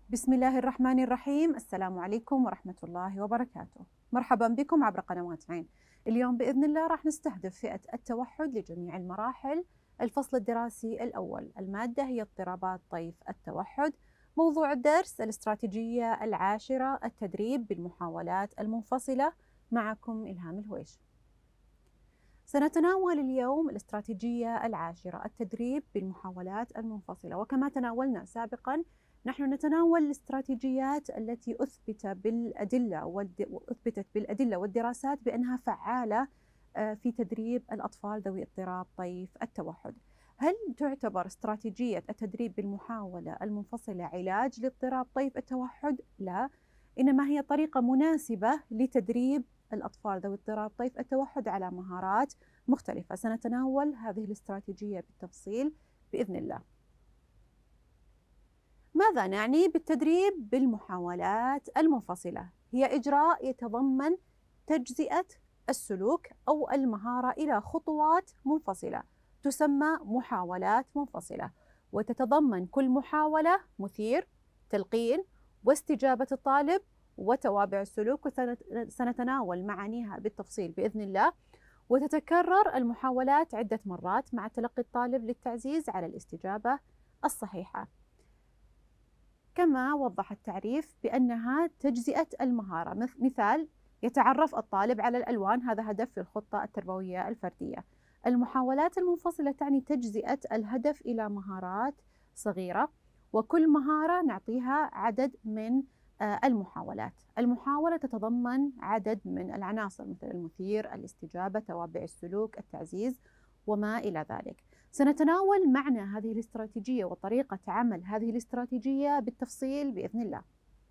بسم الله الرحمن الرحيم. السلام عليكم ورحمة الله وبركاته. مرحبا بكم عبر قنوات عين. اليوم بإذن الله راح نستهدف فئة التوحد لجميع المراحل. الفصل الدراسي الأول، المادة هي اضطرابات طيف التوحد. موضوع الدرس الاستراتيجية العاشرة، التدريب بالمحاولات المنفصلة. معكم إلهام الهويش. سنتناول اليوم الاستراتيجية العاشرة، التدريب بالمحاولات المنفصلة. وكما تناولنا سابقا، نحن نتناول الاستراتيجيات التي أثبتت بالأدلة والدراسات بأنها فعالة في تدريب الأطفال ذوي اضطراب طيف التوحد. هل تعتبر استراتيجية التدريب بالمحاولة المنفصلة علاج لاضطراب طيف التوحد؟ لا، إنما هي طريقة مناسبة لتدريب الأطفال ذوي اضطراب طيف التوحد على مهارات مختلفة. سنتناول هذه الاستراتيجية بالتفصيل بإذن الله. ماذا نعني بالتدريب بالمحاولات المنفصلة؟ هي إجراء يتضمن تجزئة السلوك أو المهارة إلى خطوات منفصلة، تسمى محاولات منفصلة، وتتضمن كل محاولة مثير، تلقين، واستجابة الطالب، وتوابع السلوك، وسنتناول معانيها بالتفصيل بإذن الله. وتتكرر المحاولات عدة مرات مع تلقي الطالب للتعزيز على الاستجابة الصحيحة. كما وضح التعريف بأنها تجزئة المهارة. مثال: يتعرف الطالب على الألوان، هذا هدف في الخطة التربوية الفردية. المحاولات المنفصلة تعني تجزئة الهدف إلى مهارات صغيرة، وكل مهارة نعطيها عدد من المحاولات. المحاولة تتضمن عدد من العناصر مثل المثير، الاستجابة، توابع السلوك، التعزيز، وما إلى ذلك. سنتناول معنى هذه الاستراتيجية وطريقة عمل هذه الاستراتيجية بالتفصيل بإذن الله.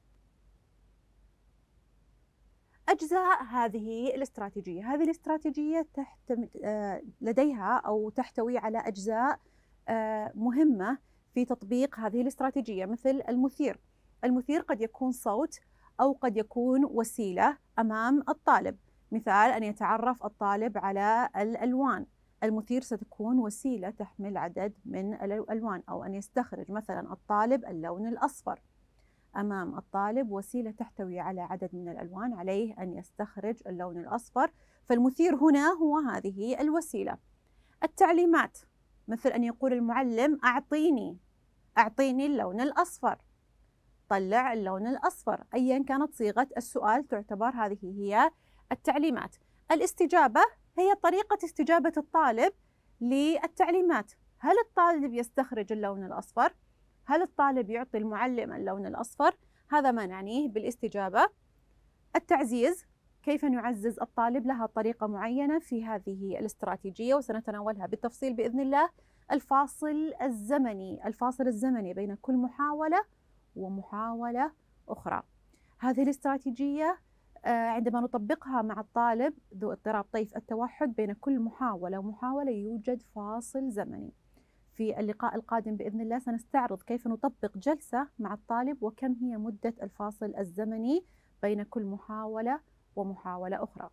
أجزاء هذه الاستراتيجية لديها أو تحتوي على أجزاء مهمة في تطبيق هذه الاستراتيجية، مثل المثير. المثير قد يكون صوت أو قد يكون وسيلة أمام الطالب. مثال: أن يتعرف الطالب على الألوان. المثير ستكون وسيلة تحمل عدد من الألوان، أو أن يستخرج مثلا الطالب اللون الأصفر. أمام الطالب وسيلة تحتوي على عدد من الألوان، عليه أن يستخرج اللون الأصفر، فالمثير هنا هو هذه الوسيلة. التعليمات، مثل أن يقول المعلم: أعطيني اللون الأصفر، طلع اللون الأصفر. أيا كانت صيغة السؤال تعتبر هذه هي التعليمات. الاستجابة هي طريقة استجابة الطالب للتعليمات. هل الطالب يستخرج اللون الأصفر؟ هل الطالب يعطي المعلم اللون الأصفر؟ هذا ما نعنيه بالاستجابة. التعزيز، كيف نعزز الطالب؟ لها طريقة معينة في هذه الاستراتيجية وسنتناولها بالتفصيل بإذن الله. الفاصل الزمني بين كل محاولة ومحاولة أخرى. هذه الاستراتيجية عندما نطبقها مع الطالب ذو اضطراب طيف التوحد، بين كل محاولة ومحاولة يوجد فاصل زمني. في اللقاء القادم بإذن الله سنستعرض كيف نطبق جلسة مع الطالب وكم هي مدة الفاصل الزمني بين كل محاولة ومحاولة أخرى.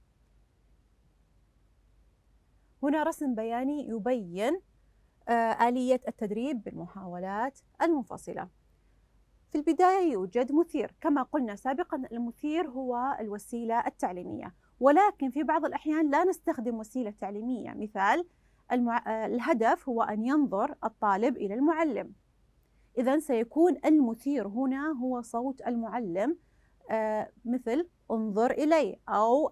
هنا رسم بياني يبين آلية التدريب بالمحاولات المنفصلة. في البداية يوجد مثير. كما قلنا سابقا، المثير هو الوسيلة التعليمية، ولكن في بعض الأحيان لا نستخدم وسيلة تعليمية. مثال: الهدف هو أن ينظر الطالب إلى المعلم، إذن سيكون المثير هنا هو صوت المعلم، مثل: انظر إلي، أو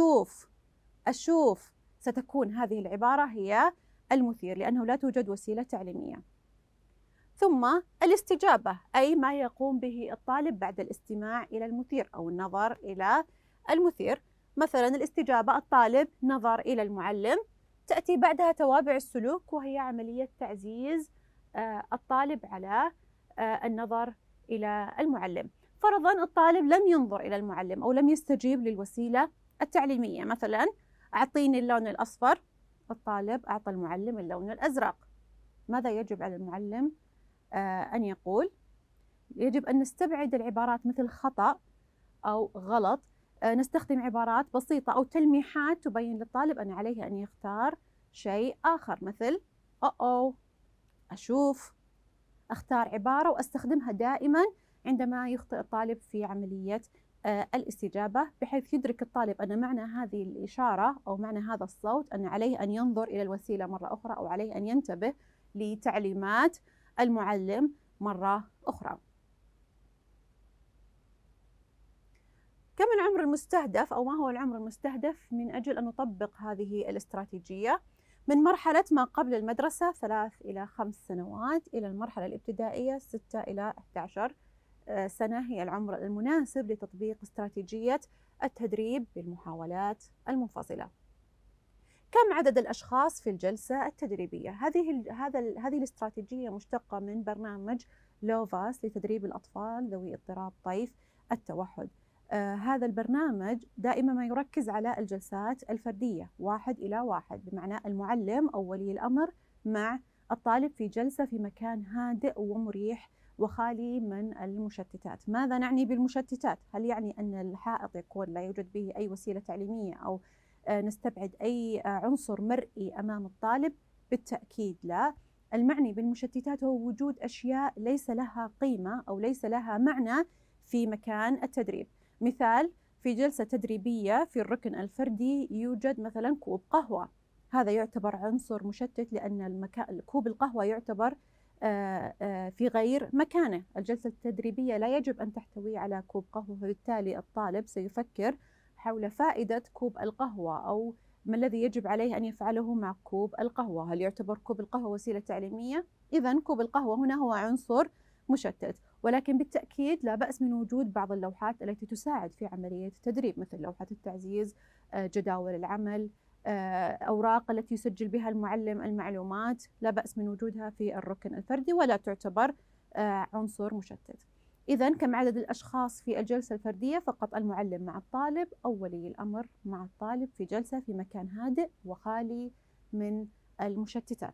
أشوف. ستكون هذه العبارة هي المثير، لأنه لا توجد وسيلة تعليمية. ثم الاستجابة، أي ما يقوم به الطالب بعد الاستماع إلى المثير أو النظر إلى المثير. مثلا الاستجابة: الطالب نظر إلى المعلم. تأتي بعدها توابع السلوك، وهي عملية تعزيز الطالب على النظر إلى المعلم. فرضا الطالب لم ينظر إلى المعلم أو لم يستجيب للوسيلة التعليمية. مثلا: أعطيني اللون الأصفر. الطالب أعطى المعلم اللون الأزرق. ماذا يجب على المعلم أن يقول؟ يجب أن نستبعد العبارات مثل خطأ أو غلط. نستخدم عبارات بسيطة أو تلميحات تبين للطالب أن عليه أن يختار شيء آخر، مثل أشوف. أختار عبارة وأستخدمها دائما عندما يخطئ الطالب في عملية الاستجابة، بحيث يدرك الطالب أن معنى هذه الإشارة أو معنى هذا الصوت أن عليه أن ينظر إلى الوسيلة مرة أخرى، أو عليه أن ينتبه لتعليمات المعلم مرة أخرى. كم العمر المستهدف، أو ما هو العمر المستهدف من أجل أن نطبق هذه الاستراتيجية؟ من مرحلة ما قبل المدرسة 3 إلى 5 سنوات، إلى المرحلة الابتدائية 6 إلى 11 سنة هي العمر المناسب لتطبيق استراتيجية التدريب بالمحاولات المنفصلة. كم عدد الأشخاص في الجلسة التدريبية؟ هذه الاستراتيجية مشتقة من برنامج لوفاس لتدريب الأطفال ذوي اضطراب طيف التوحد. هذا البرنامج دائما ما يركز على الجلسات الفردية 1 إلى 1، بمعنى المعلم أو ولي الأمر مع الطالب في جلسة في مكان هادئ ومريح وخالي من المشتتات. ماذا نعني بالمشتتات؟ هل يعني أن الحائط يكون لا يوجد به أي وسيلة تعليمية أو نستبعد أي عنصر مرئي أمام الطالب؟ بالتأكيد لا. المعني بالمشتتات هو وجود أشياء ليس لها قيمة أو ليس لها معنى في مكان التدريب. مثال، في جلسة تدريبية في الركن الفردي يوجد مثلا كوب قهوة، هذا يعتبر عنصر مشتت لأن كوب القهوة يعتبر في غير مكانه. الجلسة التدريبية لا يجب أن تحتوي على كوب قهوة، فبالتالي الطالب سيفكر حول فائدة كوب القهوة أو ما الذي يجب عليه أن يفعله مع كوب القهوة. هل يعتبر كوب القهوة وسيلة تعليمية؟ إذن كوب القهوة هنا هو عنصر مشتت. ولكن بالتأكيد لا بأس من وجود بعض اللوحات التي تساعد في عملية التدريب، مثل لوحة التعزيز، جداول العمل، أوراق التي يسجل بها المعلم المعلومات، لا بأس من وجودها في الركن الفردي ولا تعتبر عنصر مشتت. إذن كم عدد الأشخاص في الجلسة الفردية؟ فقط المعلم مع الطالب أو ولي الأمر مع الطالب في جلسة في مكان هادئ وخالي من المشتتات.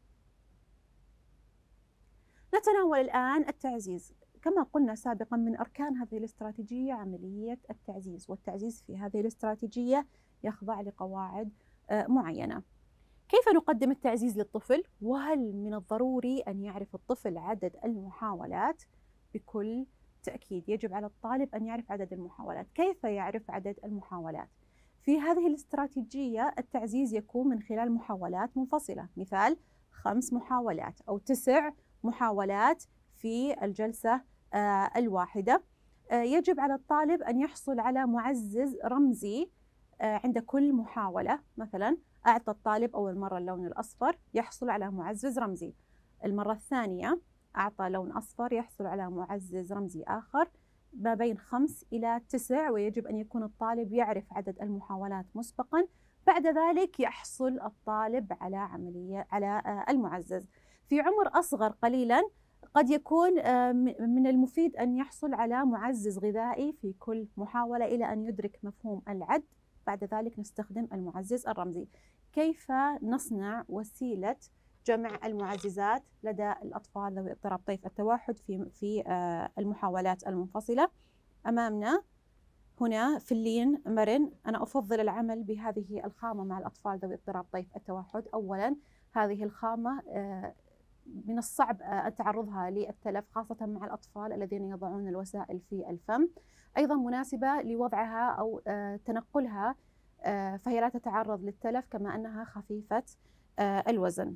نتناول الآن التعزيز. كما قلنا سابقا من أركان هذه الاستراتيجية عملية التعزيز، والتعزيز في هذه الاستراتيجية يخضع لقواعد معينة. كيف نقدم التعزيز للطفل؟ وهل من الضروري أن يعرف الطفل عدد المحاولات؟ بكل تأكيد يجب على الطالب أن يعرف عدد المحاولات. كيف يعرف عدد المحاولات؟ في هذه الاستراتيجية التعزيز يكون من خلال محاولات منفصلة، مثال 5 محاولات أو 9 محاولات في الجلسة الواحدة. يجب على الطالب أن يحصل على معزز رمزي عند كل محاولة. مثلا أعطى الطالب أول مرة اللون الأصفر يحصل على معزز رمزي، المرة الثانية أعطى لون أصفر يحصل على معزز رمزي آخر، ما بين 5 إلى 9، ويجب أن يكون الطالب يعرف عدد المحاولات مسبقا. بعد ذلك يحصل الطالب على المعزز. في عمر أصغر قليلا قد يكون من المفيد أن يحصل على معزز غذائي في كل محاولة إلى أن يدرك مفهوم العد. بعد ذلك نستخدم المعزز الرمزي. كيف نصنع وسيلة جمع المعززات لدى الأطفال ذوي اضطراب طيف التوحد في المحاولات المنفصلة؟ أمامنا هنا فلين مرن. أنا أفضل العمل بهذه الخامة مع الأطفال ذوي اضطراب طيف التوحد. أولا هذه الخامة من الصعب تعرضها للتلف، خاصة مع الأطفال الذين يضعون الوسائل في الفم. أيضا مناسبة لوضعها أو تنقلها، فهي لا تتعرض للتلف، كما أنها خفيفة الوزن.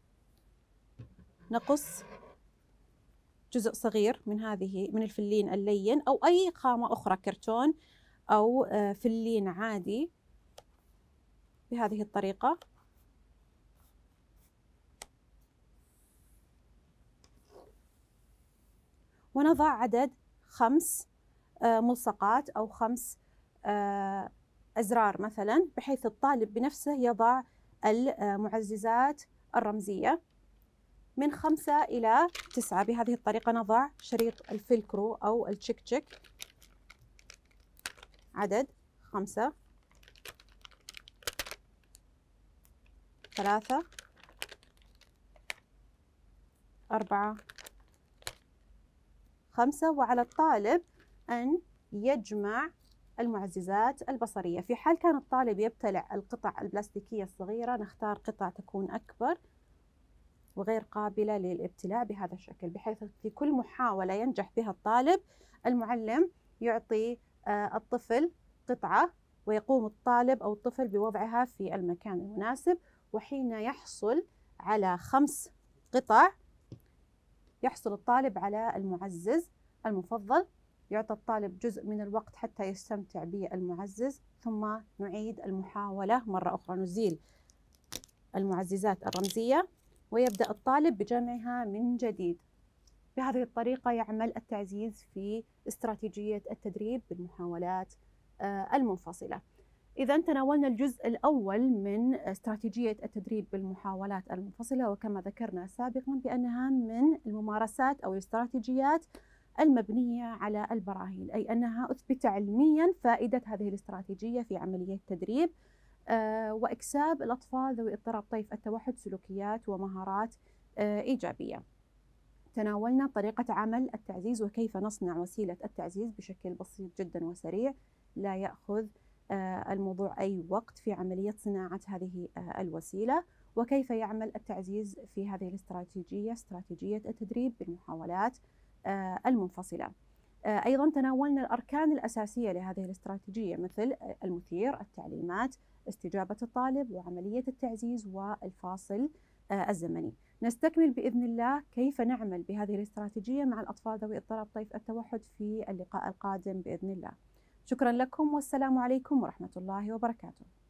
نقص جزء صغير من الفلين اللين أو أي خامة أخرى، كرتون أو فلين عادي، بهذه الطريقة. ونضع عدد 5 ملصقات أو 5 أزرار مثلا، بحيث الطالب بنفسه يضع المعززات الرمزية من 5 إلى 9. بهذه الطريقة نضع شريط الفلكرو أو التشيك تشيك، عدد 5 3 4 5. وعلى الطالب أن يجمع المعززات البصرية. في حال كان الطالب يبتلع القطع البلاستيكية الصغيرة نختار قطع تكون أكبر وغير قابلة للابتلاء بهذا الشكل، بحيث في كل محاولة ينجح بها الطالب المعلم يعطي الطفل قطعة، ويقوم الطالب أو الطفل بوضعها في المكان المناسب. وحين يحصل على 5 قطع يحصل الطالب على المعزز المفضل. يعطى الطالب جزء من الوقت حتى يستمتع بالمعزز، ثم نعيد المحاولة مرة أخرى، نزيل المعززات الرمزية ويبدأ الطالب بجمعها من جديد. بهذه الطريقة يعمل التعزيز في استراتيجية التدريب بالمحاولات المنفصلة. إذا تناولنا الجزء الأول من استراتيجية التدريب بالمحاولات المنفصلة، وكما ذكرنا سابقا بأنها من الممارسات أو الاستراتيجيات المبنية على البراهين، أي أنها أثبت علميا فائدة هذه الاستراتيجية في عملية التدريب وإكساب الأطفال ذوي اضطراب طيف التوحد سلوكيات ومهارات إيجابية. تناولنا طريقة عمل التعزيز وكيف نصنع وسيلة التعزيز بشكل بسيط جدا وسريع، لا يأخذ الموضوع أي وقت في عملية صناعة هذه الوسيلة، وكيف يعمل التعزيز في هذه الاستراتيجية، استراتيجية التدريب بالمحاولات المنفصلة. أيضا تناولنا الأركان الأساسية لهذه الاستراتيجية، مثل المثير، التعليمات، استجابة الطالب، وعملية التعزيز، والفاصل الزمني. نستكمل بإذن الله كيف نعمل بهذه الاستراتيجية مع الأطفال ذوي اضطراب طيف التوحد في اللقاء القادم بإذن الله. شكرا لكم، والسلام عليكم ورحمة الله وبركاته.